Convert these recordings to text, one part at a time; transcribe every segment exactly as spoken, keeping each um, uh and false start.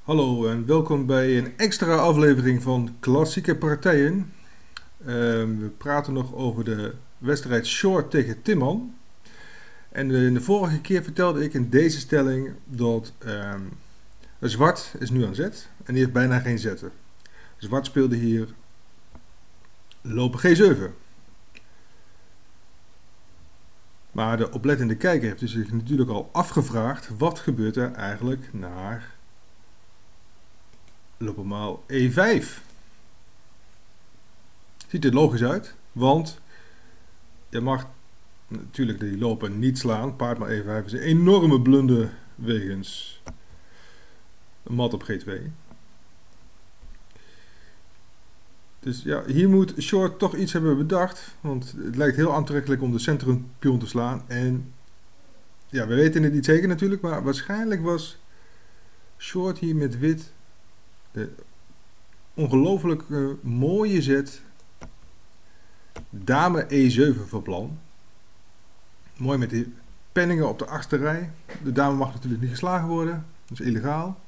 Hallo en welkom bij een extra aflevering van Klassieke Partijen. Uh, we praten nog over de wedstrijd Short tegen Timman. En in de vorige keer vertelde ik in deze stelling dat uh, zwart is nu aan zet en die heeft bijna geen zetten. Zwart speelde hier lopen G zeven. Maar de oplettende kijker heeft zich natuurlijk al afgevraagd wat gebeurt er eigenlijk naar lopen maal E vijf. Ziet er logisch uit, want je mag natuurlijk die lopen niet slaan. Paard maar E vijf is een enorme blunder wegens een mat op G twee. Dus ja, hier moet Short toch iets hebben bedacht, want het lijkt heel aantrekkelijk om de centrumpion te slaan. En ja, we weten het niet zeker natuurlijk, maar waarschijnlijk was Short hier met wit de ongelooflijk uh, mooie zet dame E zeven van plan. Mooi met die penningen op de achtste rij. De dame mag natuurlijk niet geslagen worden, dat is illegaal.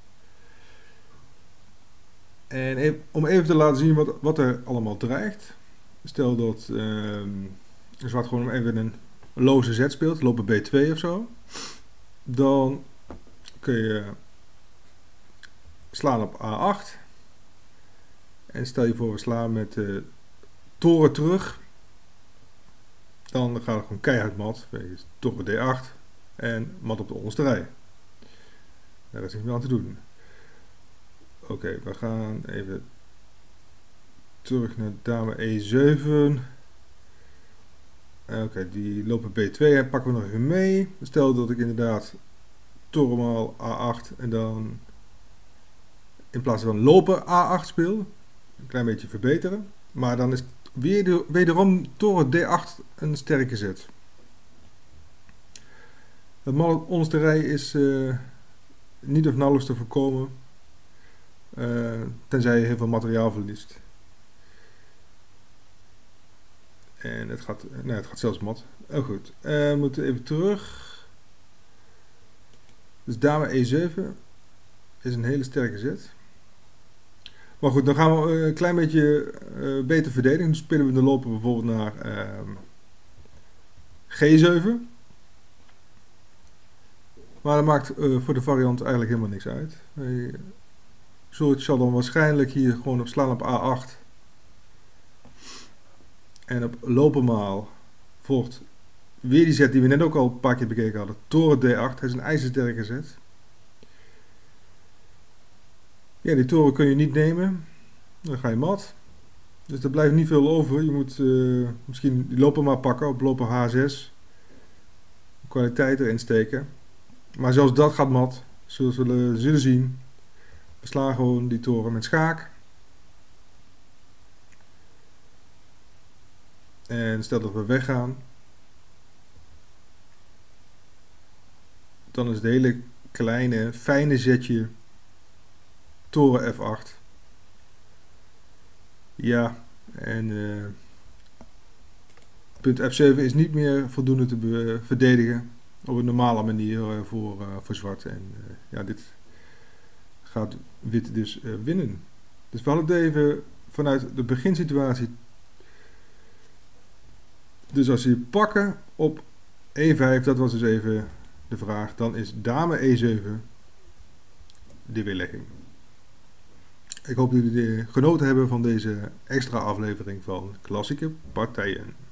En even, om even te laten zien wat, wat er allemaal dreigt. Stel dat uh, zwart gewoon even een loze zet speelt, lopen B twee of zo. Dan kun je slaan op A acht. En stel je voor we slaan met de toren terug. Dan gaat het gewoon keihard mat. Toren D acht. En mat op de onderste rij. Daar is niet meer aan te doen. Oké, okay, we gaan even terug naar dame E zeven. Oké, okay, die lopen B twee en pakken we nog even mee. Stel dat ik inderdaad toren maal A acht en dan in plaats van lopen A acht speel. Een klein beetje verbeteren. Maar dan is weer de, wederom toren D acht een sterke zet. Het mal op onderste rij is uh, niet of nauwelijks te voorkomen. Uh, tenzij je heel veel materiaal verliest. En het gaat, nee, het gaat zelfs mat. Oh goed, uh, we moeten even terug. Dus dame E zeven is een hele sterke zet. Maar goed, dan gaan we een klein beetje uh, beter verdedigen. Dan spelen we de lopen bijvoorbeeld naar uh, G zeven. Maar dat maakt uh, voor de variant eigenlijk helemaal niks uit. Uh, Short zal dan waarschijnlijk hier gewoon op slaan op A acht. En op lopen maal volgt weer die zet die we net ook al een paar keer bekeken hadden. Toren D acht, dat is een ijzersterke zet. Ja, die toren kun je niet nemen. Dan ga je mat. Dus er blijft niet veel over. Je moet uh, misschien die lopen maar pakken op lopen H zes. Kwaliteit erin steken. Maar zelfs dat gaat mat. Zoals we zullen zien. We slaan gewoon die toren met schaak. En stel dat we weggaan. Dan is het hele kleine, fijne zetje toren F acht. Ja, en uh, punt F zeven is niet meer voldoende te verdedigen op een normale manier uh, voor, uh, voor zwart. En uh, ja, dit gaat wit dus uh, winnen. Dus we hadden het even vanuit de beginsituatie. Dus als je pakken op E vijf, dat was dus even de vraag, dan is dame E zeven de weerlegging. Ik hoop dat jullie genoten hebben van deze extra aflevering van Klassieke Partijen.